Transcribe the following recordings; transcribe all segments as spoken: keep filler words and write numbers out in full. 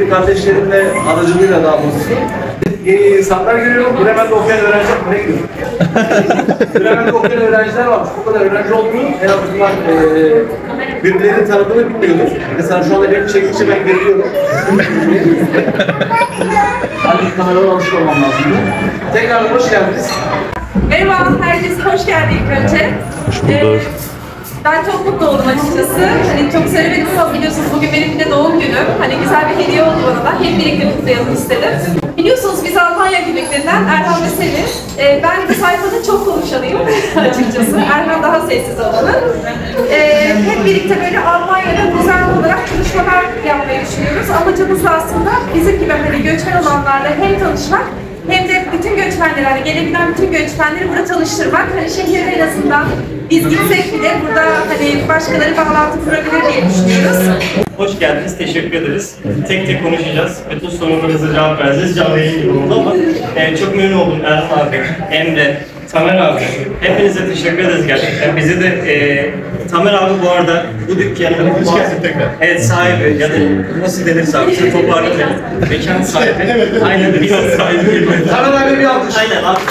Almanya'daki kardeşlerimle aracılığıyla daha doğrusu yeni insanlar görüyorum. Bremen'de okuyan öğrenciler buraya gidiyor. Bremen'de okuyan öğrenciler var. Bu kadar öğrenci olduğunu en azından e, birbirlerinin tanıdığını bilmiyordum. Mesela şu anda benim çekilişe ben geliyorum. Halbuki kameradan alışık olmam lazım. Tekrar hoş geldiniz. Merhaba, herkese hoş geldin ilk önce. Hoş bulduk. Ee, ben çok mutlu oldum açıkçası. Hani çok söylemedim ama biliyorsunuz bugün benim de doğum günüm. Hani güzel bir hediye oldu bana da. Hep birlikte kutlayalım istedim. Biliyorsunuz biz Almanya günlüklerinden Erhan ve Selin. Ee, ben bu sayfanın çok konuşanıyım açıkçası. Erhan daha sessiz olanı. Ee, hep birlikte böyle Almanya'da güzel olarak çalışmalar yapmayı düşünüyoruz. Amacımız da aslında bizim gibi hani göçmen olanlarla hem tanışmak hem de bütün göçmenleri, hani gelebilen bütün göçmenleri burada çalıştırmak. Hani şehirde en azından biz gitsek bile burada hani başkaları bağlantı kurabilir diye düşünüyoruz. Hoş geldiniz, teşekkür ederiz. Tek tek konuşacağız. Bütün sorularınıza cevap vereceğiz. Canlı yayın gibi oldu ama e, çok memnun oldum Erhan abi, Emre, Tamer abi. Hepinize teşekkür ederiz gerçekten. Bizi de e, Tamer abi bu arada bu dükkanın bu evet sahibi ya da nasıl denirse abi size toparlayalım. Mekan sahibi. Evet, evet. Aynen mekan sahibi gibi. Tamer abi bir alkış. Aynen abi.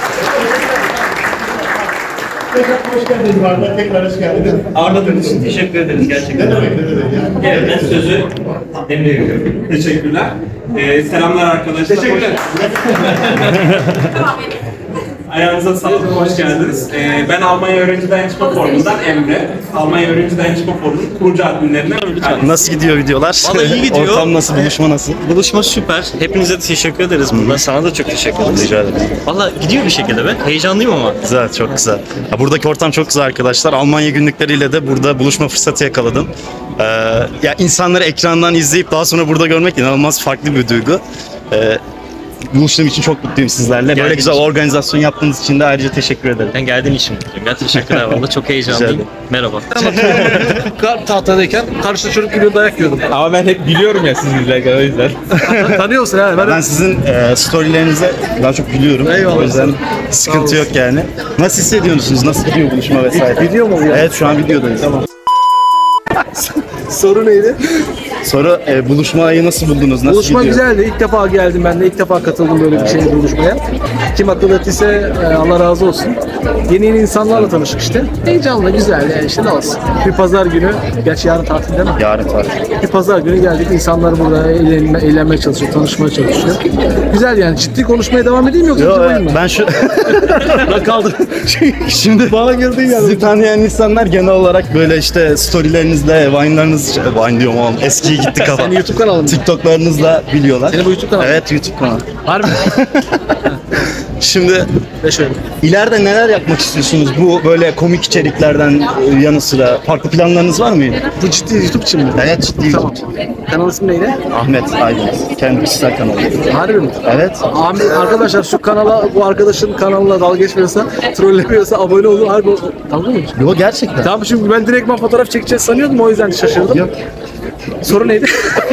Tekrar hoş geldiniz Arda, tekrar hoş geldiniz. Ağırladığınız için teşekkür ederiz gerçekten. Ne demek, ne demek yani. Evet, ben sözü Emre'ye veriyorum. Teşekkürler. Ee, selamlar arkadaşlar. Teşekkürler. Tamam. Ayağınıza sağlık, hoş geldiniz. Ee, ben Almanya Öğrenci Dayanışma Forumu'ndan Emre. Almanya Öğrenci Dayanışma Forumu'nun kurucu adminlerinden bir tanesi. Nasıl gidiyor videolar? Vallahi iyi gidiyor. Ortam nasıl, buluşma nasıl? Buluşma süper. Hepinize de teşekkür ederiz burada. Sana da çok teşekkür ederiz. Rica ederim. Valla gidiyor bir şekilde be. Heyecanlıyım ama. Güzel, çok güzel. Ya buradaki ortam çok güzel arkadaşlar. Almanya günlükleriyle de burada buluşma fırsatı yakaladım. Ee, ya insanları ekrandan izleyip daha sonra burada görmek inanılmaz farklı bir duygu. Ee, buluştuğum için çok mutluyum sizlerle. Böyle Geldiğin güzel için. organizasyon yaptığınız için de ayrıca teşekkür ederim. Ben geldiğin için mutluyum. Ben teşekkürler. Valla çok heyecanlıyım. Merhaba. Tahtadayken karşıda çocuk gibi dayak yiyordum. Ama ben hep biliyorum ya siz izlerken o yüzden. Tanıyorsun ha. Ben sizin e, storylerinize daha çok gülüyorum. Eyvallah. O yüzden sıkıntı yok yani. Nasıl hissediyorsunuz? Nasıl gidiyor buluşma vesaire? Video mu oluyor? Evet, şu an videodayız. Tamam. Soru neydi? Sonra e, buluşmayı nasıl buldunuz? Nasıl Buluşma gidiyor? güzeldi. İlk defa geldim ben de. İlk defa katıldım böyle bir şeye, buluşmaya. Kim akıl ettiyse e, Allah razı olsun. Yeni yeni insanlarla tanıştık işte. Heyecanlı, güzel yani işte ne olsun. Bir pazar günü, gerçi yarın tatil değil mi? Yarın tatil. Bir pazar günü geldik. İnsanlar burada eğlenme, eğlenmeye çalışıyor, tanışmaya çalışıyor. Güzel yani. Ciddi konuşmaya devam edeyim yoksa Yo, cıvayım mı? ben şu Ben kaldım. şimdi Bana girdin yani. sizi tanıyan insanlar genel olarak böyle işte storylerinizle, vine'larınız, vine diyorum oğlum, eskiye gitti kafa. Senin YouTube kanalın mı? TikTok'larınızla biliyorlar. Senin bu YouTube kanalın mı? Evet, YouTube kanalı. Harbi. Şimdi Ve şöyle. ileride neler yapmak istiyorsunuz? Bu böyle komik içeriklerden e, yanı sıra farklı planlarınız var mı? Bu ciddi YouTube için mi? Evet, ciddi. Tamam. Kanal ismi neydi? Ahmet Aydın. Kendi kişisel kanalı. Harbi mi? Evet. Abi arkadaşlar şu kanala, bu arkadaşın kanalına dalga geçmiyorsa, trollemiyorsa abone olun. Harbi dalga mı? Yo, gerçekten. Tamam, çünkü ben direktman fotoğraf çekeceğiz sanıyordum, o yüzden şaşırdım. Yok. Soru neydi?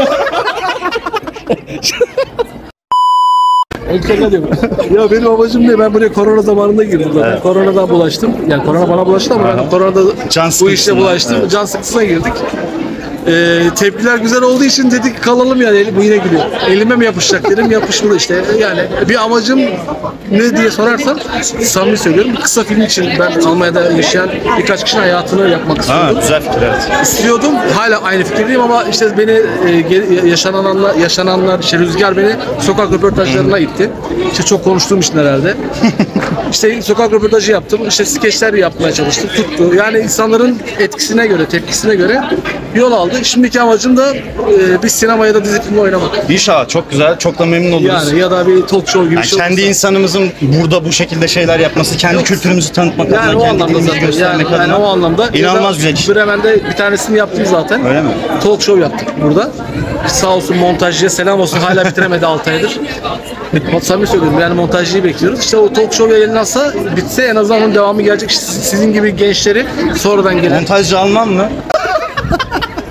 Şaka diyorum. Ya benim amacım ne? Ben buraya korona zamanında girdim zaten. Evet. Koronadan bulaştım. Yani korona bana bulaştı ama ben koronada Can bu sıkıntısına, işte bulaştım. evet. Can sıkıntısına girdik. Ee, tepkiler güzel olduğu için dedik kalalım yani. Eli- Bu yine gülüyor. Elime mi yapışacak dedim, yapışmadı işte. Yani bir amacım ne diye sorarsan samimi söylüyorum. Bir kısa film için ben Almanya'da yaşayan birkaç kişinin hayatını yapmak Ha, istiyordum. güzel fikir, evet. İstiyordum. Hala aynı fikirdeyim ama işte beni e, ge- yaşananlar, yaşananlar, işte Rüzgar beni sokak röportajlarına itti. İşte çok konuştuğum için herhalde. İşte sokak röportajı yaptım. İşte skeçler yapmaya çalıştım. Tuttu. Yani insanların etkisine göre, tepkisine göre yol aldı. Şimdiki amacım da e, bir sinema ya da dizi filmi oynamak. İnşallah, çok güzel. Çok da memnun oluruz. Yani ya da bir talk show gibi Yani bir şey kendi olursa. insanımızın burada bu şekilde şeyler yapması, kendi kültürümüzü tanıtmak Yani adına, o kendi anlamda dilimizi zaten. Yani, göstermek yani adına. o anlamda. İnanılmaz güzel iş. Bremen'de bir tanesini yaptım zaten. Öyle mi? Talk show yaptık burada. Sağ olsun montajcıya selam olsun, hala bitiremedi altı aydır. Samimi söylüyorum, yani montajcıyı bekliyoruz. İşte o talk show yayınlansa, bitse en azından onun devamı gelecek. İşte sizin gibi gençleri sonradan gelen. Montajcı Alman mı?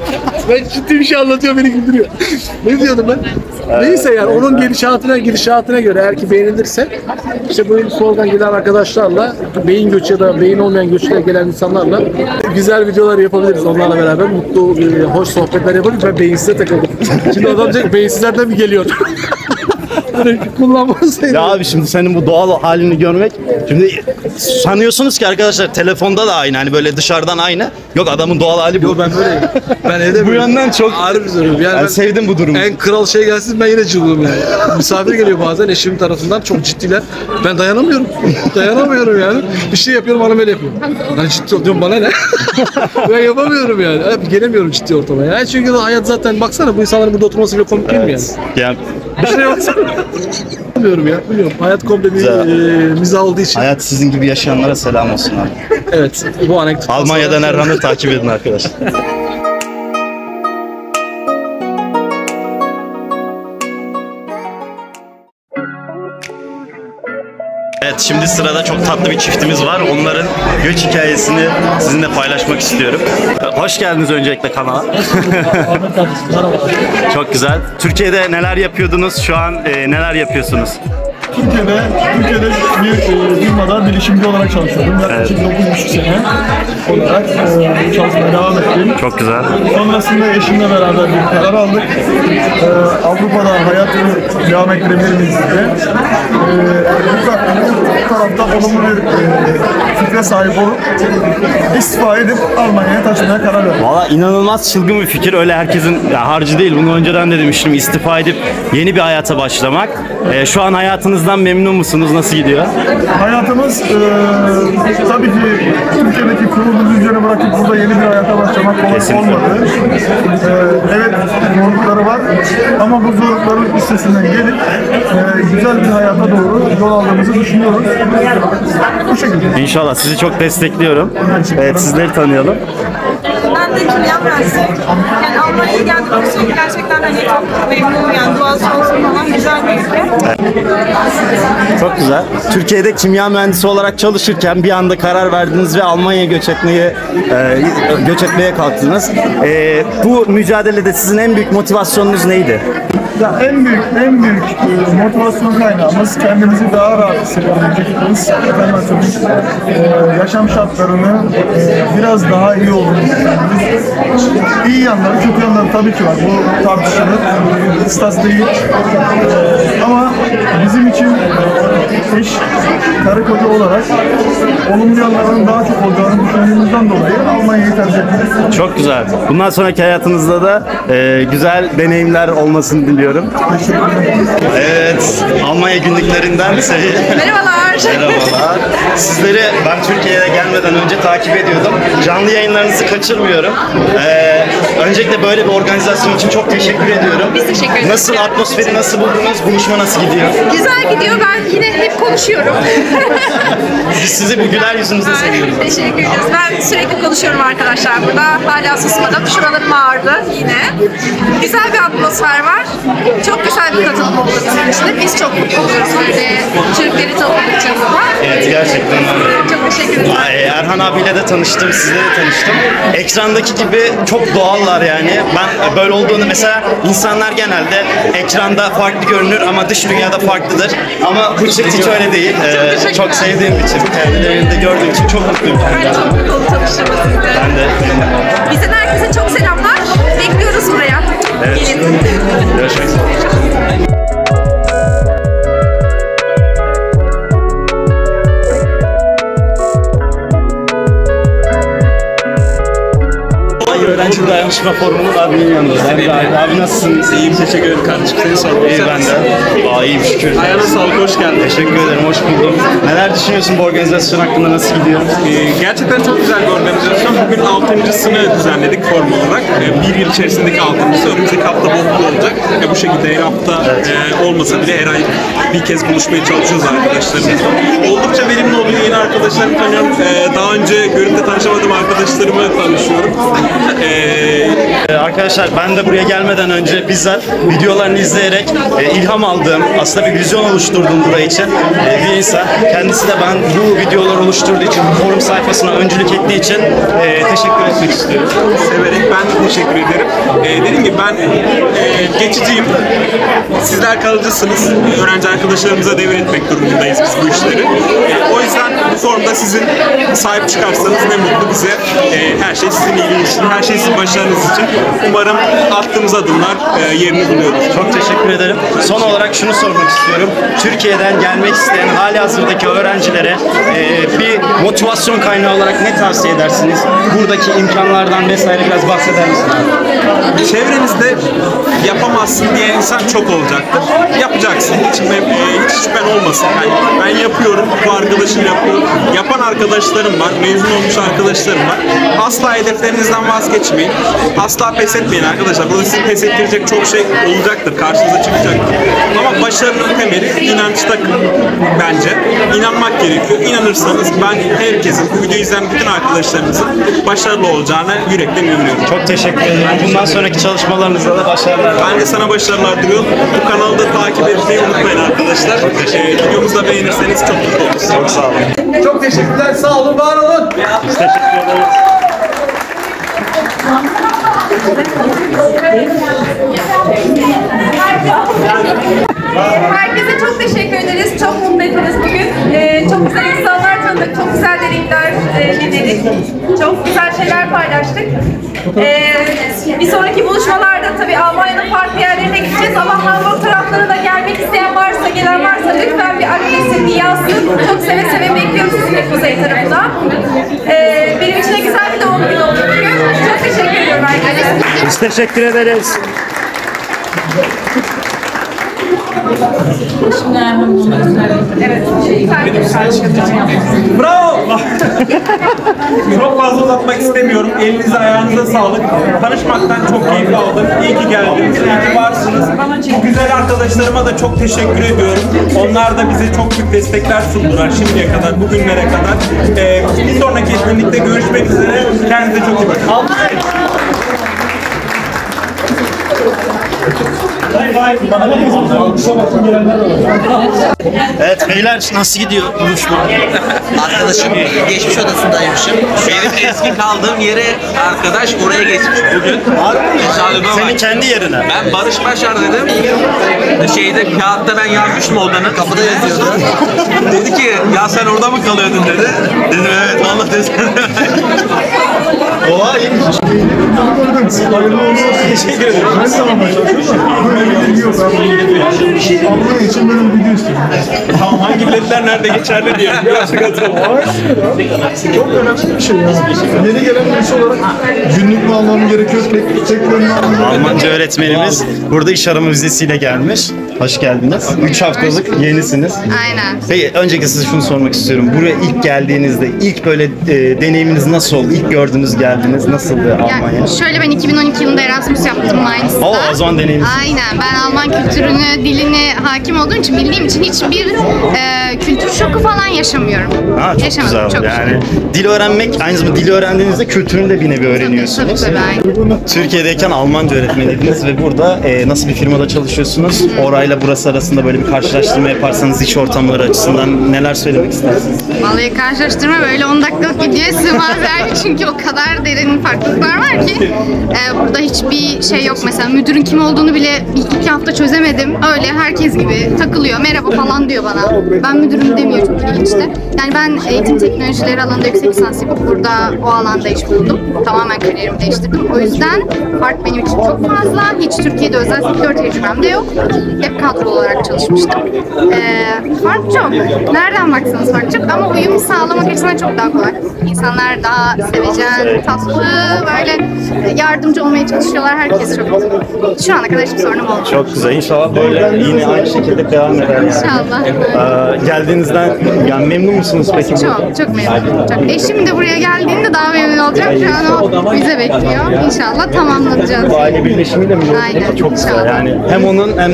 Ben ciddi bir şey anlatıyor, beni güldürüyor. Ne diyordum ben? Neyse yani onun gidişatına gidişatına göre eğer ki beğenilirse işte bu soldan gelen arkadaşlarla beyin göçü ya da beyin olmayan göçle gelen insanlarla güzel videolar yapabiliriz onlarla beraber mutlu e, hoş sohbetler yapabiliriz. Ben beyinsize takıldım. Şimdi adam diyecek beyinsizlerden mi geliyor? Hani kullanmasaydı. Ya abi şimdi senin bu doğal halini görmek, şimdi sanıyorsunuz ki arkadaşlar telefonda da aynı, hani böyle dışarıdan aynı. Yok, adamın doğal hali bu. Yo, ben böyleyim. Ben evde Bu yönden çok ağır bir durum. Yani ben ben sevdim bu durumu. en kral şey gelsin ben yine cıvığım yani. Misafir geliyor bazen eşimin tarafından, çok ciddiler. Ben dayanamıyorum. Dayanamıyorum yani. Bir şey yapıyorum, hanım öyle yapıyor. Ben ciddi ol diyorum, bana ne? Ben yapamıyorum yani. Hep gelemiyorum ciddi ortama. Yani çünkü hayat zaten, baksana bu insanların burada oturması bile komik değil mi yani? Yani Bir şeye baksana. Bilmiyorum ya, bilmiyorum. Hayat komple bir Güzel. e, mizah olduğu için. hayat sizin gibi yaşayanlara selam olsun abi. Evet, bu anekdot. Almanya'dan Erhan'ı takip edin arkadaşlar. Evet, şimdi sırada çok tatlı bir çiftimiz var. Onların göç hikayesini sizinle paylaşmak istiyorum. Hoş geldiniz öncelikle kanala. Çok güzel. Türkiye'de neler yapıyordunuz? Şu an e, neler yapıyorsunuz? Türkiye'de, Türkiye'de bir e, firmada bilişimci olarak çalışıyordum. Yaklaşık dokuz buçuk sene olarak e, çalışmaya devam ettim. Çok güzel. Sonrasında eşimle beraber bir karar aldık. E, Avrupa'da hayatı devam ettirebilir miyiz diye. E, bu, bu tarafta olumlu bir e, fikre sahip olup istifa edip Almanya'ya taşınmaya karar verdim. Valla inanılmaz çılgın bir fikir. Öyle herkesin ya, harcı değil. Bunu önceden de demiştim. İstifa edip yeni bir hayata başlamak. E, şu an hayatınızdan memnun musunuz? Nasıl gidiyor? Hayatımız e, tabii ki Türkiye'deki kurulu düzeni bırakıp burada yeni bir hayata başlamak kolay Kesinlikle. olmadı. E, evet, zorlukları var ama bu zorlukların üstesinden gelip e, güzel bir hayata doğru yol aldığımızı düşünüyoruz. Bu şekilde. İnşallah. Sizi çok destekliyorum. Evet, sizleri tanıyalım. Ben de kimya mühendisiyim. Yani Almanya'ya geldikten sonra gerçekten hani çok memnunum, yani doğası olsun falan güzel bir ülke. Çok güzel. Türkiye'de kimya mühendisi olarak çalışırken bir anda karar verdiniz ve Almanya'ya göç etmeye e, göç etmeye kalktınız. E, bu mücadelede sizin en büyük motivasyonunuz neydi? Ya en büyük, en büyük e, motivasyon kaynağımız kendimizi daha rahat hissedebileceğimiz, e, yaşam şartlarını e, biraz daha iyi olduğunu düşünüyoruz. İyi yanları, kötü yanları tabii ki var. Bu tartışılır. Kıstas değil. E, ama bizim için e, eş, karı koca olarak olumlu yanlarının daha çok olacağını düşündüğümüzden dolayı Almanya'yı tercih ettik. Çok güzel. Bundan sonraki hayatınızda da e, güzel deneyimler olmasını diliyorum. Evet, Almanya günlüklerinden Sevi. Merhabalar. Merhabalar. Sizleri ben Türkiye'ye gelmeden önce takip ediyordum. Canlı yayınlarınızı kaçırmıyorum. Ee, öncelikle böyle bir organizasyon için çok teşekkür ediyorum. Biz teşekkür ederiz. Nasıl, atmosferi nasıl buldunuz? Buluşma nasıl gidiyor? Güzel gidiyor. Ben yine hep konuşuyorum. Biz sizi bu güler yüzünüzle seviyoruz. Teşekkür ederiz. Ben sürekli konuşuyorum arkadaşlar burada. Hala susmadım. Şuralarım ağrıdı yine. Güzel bir atmosfer var. Çok güzel bir katılım oldu bizim için de. Biz çok mutlu oluyoruz böyle Türkleri tanıdıkça burada. Evet, gerçekten öyle. Çok teşekkür ederim. Ee, Erhan abiyle de tanıştım, sizle de tanıştım. Ekrandaki gibi çok doğallar yani. Ben böyle olduğunu, mesela insanlar genelde ekranda farklı görünür ama dış dünyada farklıdır. Ama bu çift hiç öyle değil. Ee, çok sevdiğim için, kendilerini de gördüğüm için çok mutluyum. Ben çok mutlu oldum tanıştığıma sizle. Ben de. Bizden herkese çok selamlar. Bekliyoruz buraya. Evet. Gelin. Görüşmek üzere. Öğrenci Dayanışma Forumu'nun abinin yanında. Ben de abi, abi nasılsın? İyiyim, teşekkür ederim kardeşim. Seni sormalı. İyi ben de. Aa, iyiyim şükür. Ayağına sağlık, hoş geldin. Teşekkür ederim, hoş buldum. Neler düşünüyorsun bu organizasyon hakkında, nasıl gidiyor? Ee, gerçekten çok güzel bir organizasyon. Bugün altıncısını düzenledik form olarak. Ee, bir yıl içerisindeki altıncısı. Önümüzdeki hafta boklu olacak. Ve bu şekilde her hafta e, olmasa bile her ay bir kez buluşmaya çalışıyoruz arkadaşlarımızla. Oldukça verimli oluyor. Yeni arkadaşlarımı tanıyorum. Ee, daha önce görüp de tanışamadığım arkadaşlarımı tanışıyorum. Ee, Ee, Arkadaşlar ben de buraya gelmeden önce bizzat videolarını izleyerek e, ilham aldığım, aslında bir vizyon oluşturduğum buraya için e, bir insan. Kendisi de ben bu videoları oluşturduğu için, bu forum sayfasına öncülük ettiği için e, teşekkür etmek istiyorum. Severek ben de teşekkür ederim. Ee, dediğim gibi ben e, geçiciyim. Sizler kalıcısınız. Öğrenci arkadaşlarımıza devretmek durumundayız biz bu işleri. E, o yüzden bu forumda sizin sahip çıkarsanız ne mutlu bize. E, her şey sizin iyiliğiniz için, her şey sizin başarınız için. Umarım attığımız adımlar e, yerini buluyordur. Çok teşekkür ederim. Son olarak şunu sormak istiyorum. Türkiye'den gelmek isteyen hali hazırdaki öğrencilere e, bir motivasyon kaynağı olarak ne tavsiye edersiniz? Buradaki imkanlardan vesaire biraz bahseder misiniz? Çevrenizde yapamazsın diyen insan çok olacaktır. Yapacaksın. Hiç, e, hiç şüphen olmasın. Yani ben yapıyorum, bu arkadaşım yapıyor. Yapan arkadaşlarım var, mezun olmuş arkadaşlarım var. Asla hedeflerinizden vazgeçmeyin. Asla pes etmeyin arkadaşlar. Burada sizi pes ettirecek çok şey olacaktır, karşınıza çıkacaktır. Ama başarının temeli inançta bence. İnanmak gerekiyor. İnanırsanız ben herkesin, bu videoyu izleyen bütün arkadaşlarımızın başarılı olacağına yürekten inanıyorum. Çok teşekkür ederim. Bundan sonraki çalışmalarınızda da başarılar. Ben de sana başarılar diliyorum. Bu kanalı da takip etmeyi unutmayın arkadaşlar. Ee, videomuzu da beğenirseniz çok mutlu oluruz. Çok sağ olun. Çok teşekkürler. Sağ olun, var olun. Biz teşekkür ederiz. Herkese çok teşekkür ederiz. Çok mutlu ettiniz bugün. Ee, çok güzel insanlar tanıdık, çok güzel deneyimler e, dinledik. Çok güzel şeyler paylaştık. Ee, bir sonraki buluşmalarda tabii Almanya'nın farklı yerlerine gideceğiz ama Hamburg taraflarına da gelmek isteyen varsa, gelen varsa lütfen bir adresini bir yazsın. Çok seve seve bekliyorum sizi de kuzey tarafına. Ee, benim için de güzel bir doğum günü oldu bugün. Çok teşekkür ediyorum herkese. Biz teşekkür ederiz. Evet, Bravo! Çok fazla uzatmak istemiyorum. Elinize ayağınıza sağlık. Tanışmaktan çok keyif aldım. İyi ki geldiniz, iyi ki varsınız. Bu güzel arkadaşlarıma da çok teşekkür ediyorum. Onlar da bize çok büyük destekler sundular şimdiye kadar, bugünlere kadar. Ee, bir sonraki etkinlikte görüşmek üzere. Kendinize çok iyi bakın. Evet beyler nasıl gidiyor buluşma? Arkadaşım geçmiş odasındaymışım. Benim eski kaldığım yere arkadaş oraya geçmiş bugün. Tesadüfe Senin bak. kendi yerine. Ben Barış Başar dedim. Şeyde kağıtta ben yazmıştım odanın. Kapıda yazıyordu. Dedi ki ya sen orada mı kalıyordun dedi. Dedim evet vallahi dedim. Oha iyiymiş. Hayırlı olsun. Teşekkür ederim. Ben de ama böyle bir video yok. Ben Almanya için böyle bir video istedim. Tamam, hangi biletler nerede geçerli diye. Birazcık atalım. Çok önemli bir şey ya. Yeni gelen birisi olarak günlük mü almam gerekiyor, tek, tek yönlü mü almam gerekiyor? Almanca öğretmenimiz burada iş arama vizesiyle gelmiş. Hoş geldiniz. üç haftalık yenisiniz. Aynen. Peki önceki size şunu sormak istiyorum. Buraya ilk geldiğinizde ilk böyle e, deneyiminiz nasıl oldu? İlk gördüğünüz geldiniz nasıldı Almanya? Yani şöyle ben iki bin on iki yılında Erasmus yaptım Mainz'da. Oo, o zaman deneyiminiz. Aynen. Ben Alman kültürünü, dilini hakim olduğum için, bildiğim için hiçbir e, kültür şoku falan yaşamıyorum. Ha, çok Yaşamadım, güzel. çok yani dil öğrenmek, aynı zamanda dili öğrendiğinizde kültürünü de bir nevi öğreniyorsunuz. Tabii, tabii, aynen. Türkiye'deyken Almanca öğretmeniydiniz ve burada e, nasıl bir firmada çalışıyorsunuz? Orayla burası arasında böyle bir karşılaştırma yaparsanız iş ortamları açısından neler söylemek istersiniz? Vallahi karşılaştırma böyle on dakikalık videoya sığmaz yani çünkü o kadar derin farklılıklar var ki e, burada hiçbir şey yok. Mesela müdürün kim olduğunu bile ilk iki hafta çözemedim. Öyle herkes gibi takılıyor. Merhaba falan diyor bana. Ben müdürüm demiyor, çok ilginçti. Yani ben eğitim teknolojileri alanında yüksek lisans yapıp burada o alanda iş buldum. Tamamen kariyerimi değiştirdim. O yüzden fark benim için çok fazla. Hiç Türkiye'de özel sektör tecrübem de yok. Hep kadro olarak çalışmıştım. Ee, fark çok. Nereden baksanız fark çok ama uyum sağlamak açısından çok daha kolay. İnsanlar daha sevecen, tatlı, böyle yardımcı olmaya çalışıyorlar. Herkes çok mutlu. Şu ana kadar hiçbir sorunum olmadı. Çok güzel. İnşallah böyle yine aynı şekilde devam eder. Yani. İnşallah. Ee, geldiğinizden yani memnun musunuz peki? Çok, çok memnunum. Çok. Eşim de buraya geldiğinde daha memnun olacak. Şu an o bize bekliyor. İnşallah tamamlanacağız. Bu aile birleşimiyle mi? Aynen, Çok güzel inşallah. yani. Hem onun hem de kendi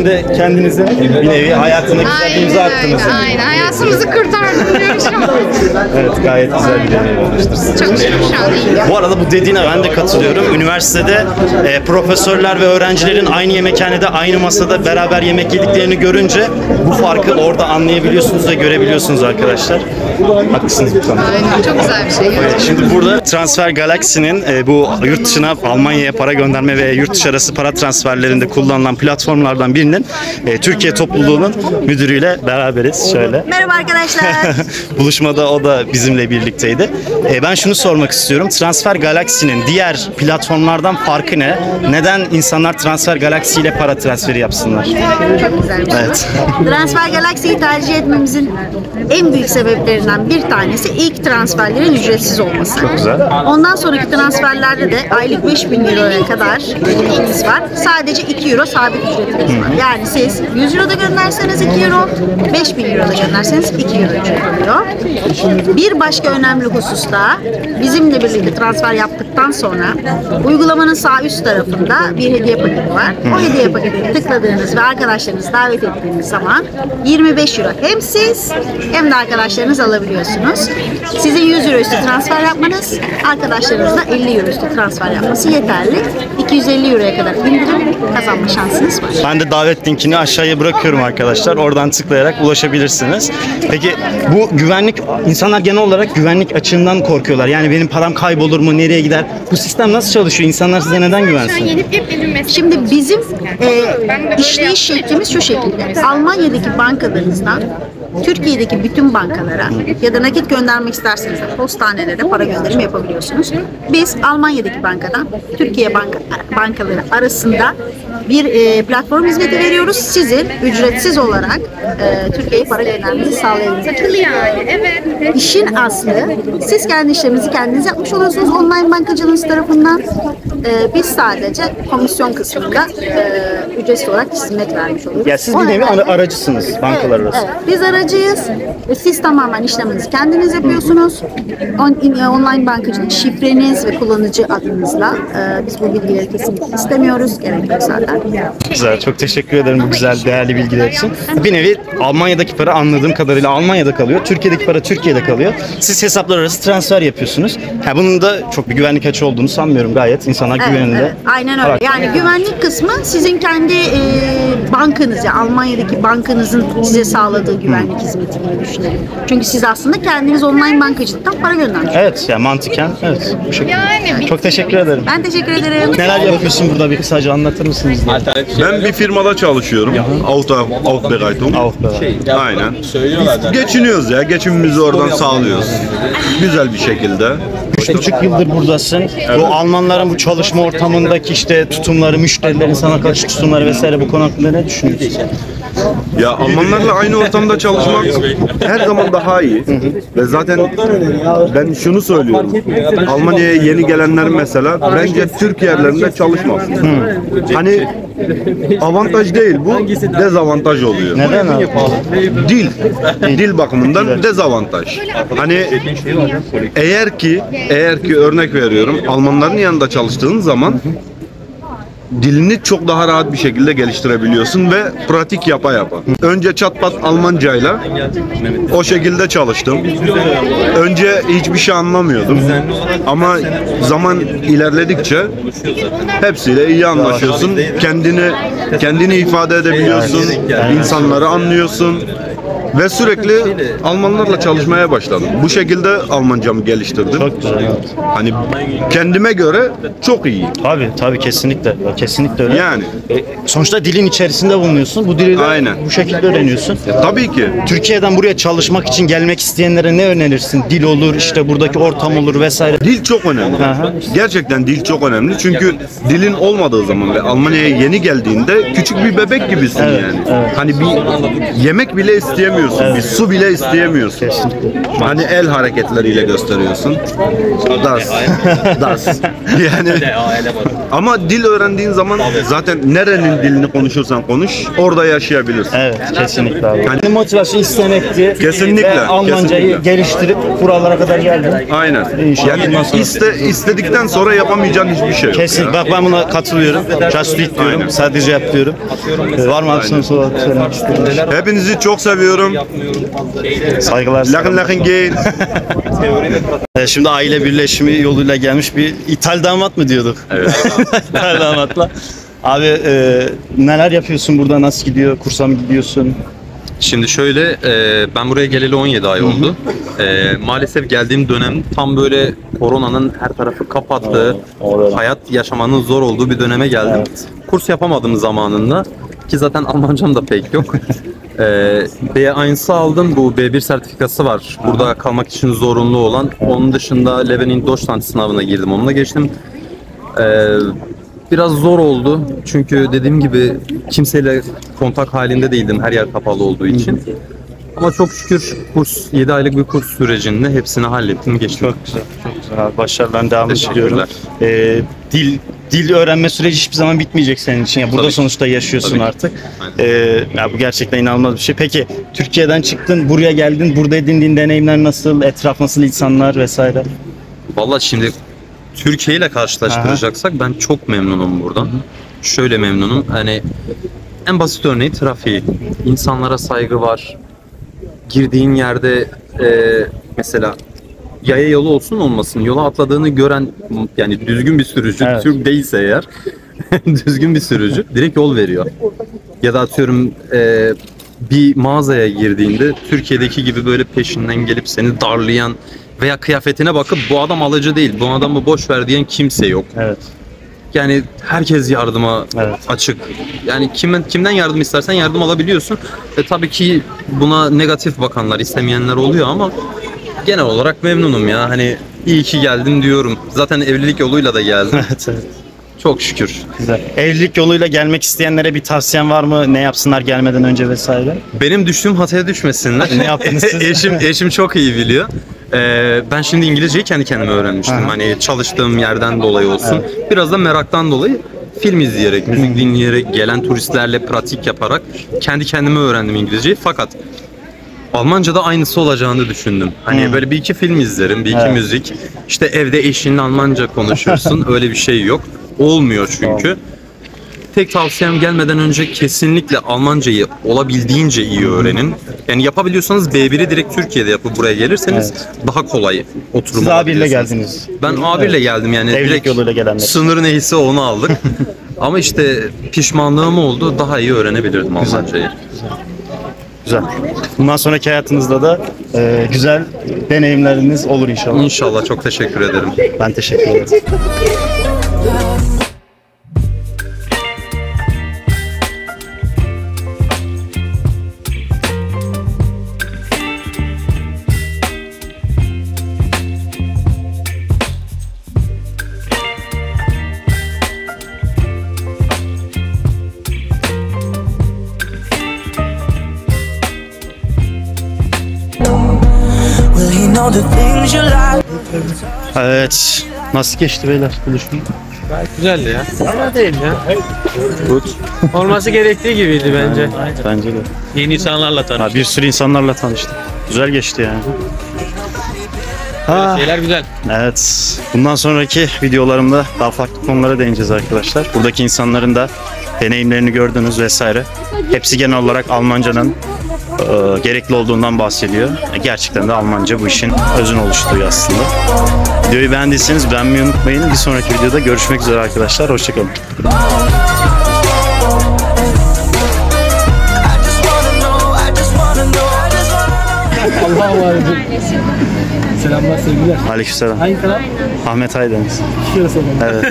kendinize bir nevi hayatına güzel bir imza Aynen öyle, attınız. aynen. Hayatımızı kurtardım diyorum şu an. Evet, gayet güzel bir deneyim olmuştur. Çok mutluyum şu an, iyiyim. Bu arada bu dediğine ben de katılıyorum. Üniversitede e, profesörler ve öğrencilerin aynı yemekhanede, aynı masada beraber yemek yediklerini görünce bu farkı orada anlayabiliyorsunuz ve görebiliyorsunuz arkadaşlar. Haklısınız bu konuda. Aynen, çok güzel bir şey. Evet, şimdi burada Transfer Galaxy'nin e, bu yurt dışına Almanya'ya para gönderme ve yurt dışı arası para transferlerinde kullanılan platformlardan birinin e, Türkiye topluluğunun müdürüyle beraberiz. Şöyle. Merhaba arkadaşlar. Buluşmada o da bizimle birlikteydi. E, ben şunu sormak istiyorum. Transfer Galaxy'nin diğer platformlardan farkı ne? Neden insanlar Transfer Galaxy ile para transferi yapsınlar? Çok güzel bir şey. Evet. Transfer Galaxy'yi tercih etmemizin en büyük sebeplerinden bir tanesi ilk transferlerin ücretsiz olması. Çok güzel. Ondan sonraki transferlerde de aylık beş bin euroya kadar limitimiz var. Sadece iki euro sabit ücretimiz var. Yani siz yüz euro da gönderseniz iki euro, beş bin euro da gönderseniz iki euro ücret oluyor. Bir başka önemli husus da bizimle birlikte transfer yaptıktan sonra uygulamanın sağ üst tarafında bir hediye paketi var. O hediye paketini tıkladığınız ve arkadaşlarınızı davet ettiğiniz zaman yirmi beş euro hem siz hem de arkadaşlarınız alabiliyorsunuz. Sizin yüz euro üstü transfer yapmanız, arkadaşlarınızla elli euro üstü transfer yapması yeterli. iki yüz elli euroya kadar indirim kazanma şansınız var. Ben de davet linkini aşağıya bırakıyorum arkadaşlar. Oradan tıklayarak ulaşabilirsiniz. Peki bu güvenlik, insanlar genel olarak güvenlik açığından korkuyorlar. Yani benim param kaybolur mu, nereye gider? Bu sistem nasıl çalışıyor? İnsanlar size neden güvensin? Şimdi bizim e, işleyiş şeklimiz şu şekilde. Almanya'daki bankalarınızdan Türkiye'deki bütün bankalara ya da nakit göndermek isterseniz de postanelere para gönderimi yapabiliyorsunuz. Biz Almanya'daki bankadan Türkiye banka, bankaları arasında bir e, platform hizmeti veriyoruz. Sizin ücretsiz olarak e, Türkiye'ye para göndermenizi sağlayabiliriz. Yani, evet. İşin aslı, siz kendi işleminizi kendiniz yapmış oluyorsunuz online bankacılığınız tarafından. E, biz sadece komisyon kısmında e, ücretsiz olarak hizmet vermiş oluyoruz. Ya siz O bir nevi nedenle- ara- aracısınız bankalar Evet, arası. evet. Biz aracıyız ve siz tamamen işleminizi kendiniz yapıyorsunuz. On, in- online bankacılık şifreniz ve kullanıcı adınızla e, biz bu bilgileri kesinlikle istemiyoruz. Gerek yok zaten. Güzel, çok teşekkür ederim bu güzel, değerli bilgiler için. Bir nevi Almanya'daki para anladığım kadarıyla Almanya'da kalıyor. Türkiye'deki para Türkiye'de kalıyor. Siz hesaplar arası transfer yapıyorsunuz. Ha, bunun da çok bir güvenlik açığı olduğunu sanmıyorum. Gayet insanlar Evet, güveninde. evet. Aynen öyle. Yani güvenlik kısmı sizin kendi e, bankanız, yani Almanya'daki bankanızın size sağladığı güvenlik hizmeti gibi düşünelim. Çünkü siz aslında kendiniz online bankacılıktan para göndermiş. Evet, yani mantıken evet. Bu şekilde. Yani Çok teşekkür ederim. Ben teşekkür ederim. Neler yapıyorsun burada, bir kısaca anlatır mısınız? Ben bir firmada çalışıyorum. Auto, Aufbereitung. Aufbereitung. Aynen. Biz geçiniyoruz ya. Geçimimizi oradan sağlıyoruz. Güzel bir şekilde. Üç buçuk yıldır buradasın. Bu Almanların bu çalışma ortamındaki işte tutumları, müşterilerin sana karşı tutumları vesaire bu konu hakkında ne düşünüyorsun? Ya Almanlarla aynı ortamda çalışmak her zaman daha iyi. Ve zaten ben şunu söylüyorum. Almanya'ya yeni gelenler mesela bence Türk yerlerinde çalışmasın. Hani avantaj değil bu, dezavantaj oluyor. Neden abi? Dil. Dil bakımından dezavantaj. Hani eğer ki eğer ki örnek veriyorum Almanların yanında çalıştığın zaman dilini çok daha rahat bir şekilde geliştirebiliyorsun ve pratik yapa yapa. Önce çatpat Almancayla o şekilde çalıştım. Önce hiçbir şey anlamıyordum. Ama zaman ilerledikçe hepsiyle iyi anlaşıyorsun. Kendini kendini ifade edebiliyorsun. İnsanları anlıyorsun. Ve sürekli Almanlarla çalışmaya başladım. Bu şekilde Almancamı geliştirdim. Çok güzel. Hani kendime göre çok iyi. Tabii tabii kesinlikle. Kesinlikle öyle. Yani. E, sonuçta dilin içerisinde bulunuyorsun. Bu dili de Aynen. bu şekilde öğreniyorsun. Tabii ki. Türkiye'den buraya çalışmak için gelmek isteyenlere ne önerirsin? Dil olur, işte buradaki ortam olur vesaire. Dil çok önemli. Aha. Gerçekten dil çok önemli. Çünkü dilin olmadığı zaman ve Almanya'ya yeni geldiğinde küçük bir bebek gibisin Evet, yani. evet. Hani bir yemek bile isteyemiyorsun isteyemiyorsun. Bir su bile isteyemiyorsun. Hani el hareketleriyle gösteriyorsun. Das. Das. Yani ama dil öğrendiğin zaman zaten nerenin dilini konuşursan konuş orada yaşayabilirsin. Evet, kesinlikle abi. Yani motivasyon istemekti. Kesinlikle, Ve Almancayı kesinlikle. geliştirip buralara kadar geldin. Aynen. İnşallah. Yani iste, istedikten sonra yapamayacağın hiçbir şey yok. Kesin. Bak ben buna katılıyorum. Just do it diyorum. Aynen. Sadece yap diyorum. Ee, var mı abi son olarak söylemek istediğiniz? Hepinizi çok seviyorum. Saygılar. Lakın lakın giyin. Ee, Şimdi aile birleşimi yoluyla gelmiş bir İthal damat mı diyorduk? Evet. İthal damatla. Abi e, neler yapıyorsun burada? Nasıl gidiyor? Kursa mı gidiyorsun? Şimdi şöyle, e, ben buraya geleli on yedi ay oldu. E, maalesef geldiğim dönem tam böyle koronanın her tarafı kapattığı, hayat yaşamanın zor olduğu bir döneme geldim. Kurs yapamadım zamanında ki zaten Almancam da pek yok. e, B eins aldım, bu B bir sertifikası var. Burada kalmak için zorunlu olan. Onun dışında Levenin Deutschland sınavına girdim, onunla geçtim. E, Biraz zor oldu çünkü dediğim gibi kimseyle kontak halinde değildim her yer kapalı olduğu için. Ama çok şükür kurs, yedi aylık bir kurs sürecinde hepsini hallettim, geçtim. Çok güzel, çok güzel abi. Başarılarını devam Teşekkürler. ediyorum. Ee, dil dil öğrenme süreci hiçbir zaman bitmeyecek senin için. Yani burada Tabii ki. sonuçta yaşıyorsun Tabii ki. artık. Ee, ya bu gerçekten inanılmaz bir şey. Peki Türkiye'den çıktın, buraya geldin. Burada edindiğin deneyimler nasıl? Etraf nasıl, insanlar vesaire? Vallahi şimdi Türkiye ile karşılaştıracaksak ben çok memnunum buradan. Şöyle memnunum, hani en basit örneği trafiği. İnsanlara saygı var. Girdiğin yerde e, mesela yaya yolu olsun olmasın, yola atladığını gören, yani düzgün bir sürücü, Evet. Türk değilse eğer düzgün bir sürücü direkt yol veriyor. Ya da atıyorum e, bir mağazaya girdiğinde Türkiye'deki gibi böyle peşinden gelip seni darlayan veya kıyafetine bakıp bu adam alıcı değil, bu adamı boş ver diyen kimse yok. Evet. Yani herkes yardıma Evet. açık. Yani kimden kimden yardım istersen yardım alabiliyorsun. E tabii ki buna negatif bakanlar, istemeyenler oluyor ama genel olarak memnunum ya. Hani iyi ki geldim diyorum. Zaten evlilik yoluyla da geldim. Evet, evet. Çok şükür. Güzel. Evlilik yoluyla gelmek isteyenlere bir tavsiyen var mı? Ne yapsınlar gelmeden önce vesaire? Benim düştüğüm hataya düşmesinler. Ne yaptınız siz? eşim eşim çok iyi biliyor. Ee, ben şimdi İngilizceyi kendi kendime öğrenmiştim. Aha. Hani çalıştığım yerden dolayı olsun. Biraz da meraktan dolayı film izleyerek, müzik dinleyerek, gelen turistlerle pratik yaparak kendi kendime öğrendim İngilizceyi. Fakat Almanca'da aynısı olacağını düşündüm. Hani Hmm. böyle bir iki film izlerim, bir iki Evet. müzik. İşte evde eşinle Almanca konuşursun. Öyle bir şey yok. Olmuyor çünkü. Tek tavsiyem gelmeden önce kesinlikle Almancayı olabildiğince iyi öğrenin. Yani yapabiliyorsanız B bir'i direkt Türkiye'de yapıp buraya gelirseniz daha kolay oturum Siz abiyle alabilirsiniz. geldiniz. Ben abiyle geldim yani. Evlilik direkt yoluyla gelenler. Sınır neyse onu aldık. Ama işte pişmanlığım oldu. Daha iyi öğrenebilirdim Almancayı. Güzel. Bundan sonraki hayatınızda da e, güzel deneyimleriniz olur inşallah. İnşallah, çok teşekkür ederim. Ben teşekkür ederim. Evet. Nasıl geçti beyler buluşma? Güzeldi ya. Ama değil ya. Olması gerektiği gibiydi bence. Bence de. Yeni insanlarla Ha, tanıştık. bir sürü insanlarla tanıştık. Güzel geçti yani. Ha. Şeyler güzel. Evet. Bundan sonraki videolarımda daha farklı konulara değineceğiz arkadaşlar. Buradaki insanların da deneyimlerini gördünüz vesaire. Hepsi genel olarak Almancanın e, gerekli olduğundan bahsediyor. E, gerçekten de Almanca bu işin özünü oluşturuyor aslında. Videoyu beğendiyseniz beğenmeyi unutmayın. Bir sonraki videoda görüşmek üzere arkadaşlar. Hoşçakalın. Allah'a emanet olun. Selamlar, sevgiler. Aleykümselam. Hangi kanal? Ahmet Aydeniz. Şurası mı? Evet.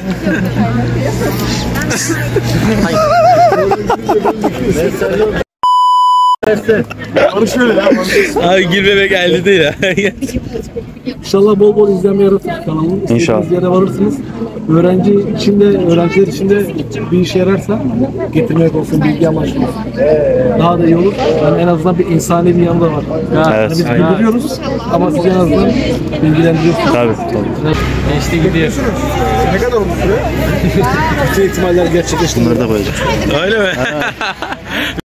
Abi girmeme geldi değil ya. İnşallah bol bol izlenme yaratır kanalın. İnşallah. İstediğiniz yere varırsınız. Öğrenci içinde, öğrenciler içinde bir işe yararsa getirmek olsun, bilgi amaçlı daha da iyi olur. Yani en azından bir insani bir yanı da var. Yani Evet. biz bildiriyoruz ama siz en azından bilgilendiriyorsunuz. Tabii tabii. İşte gidiyor. Ne kadar oldu süre? Bütün ihtimaller gerçekleşti. Bunları da koyacağım. Öyle mi?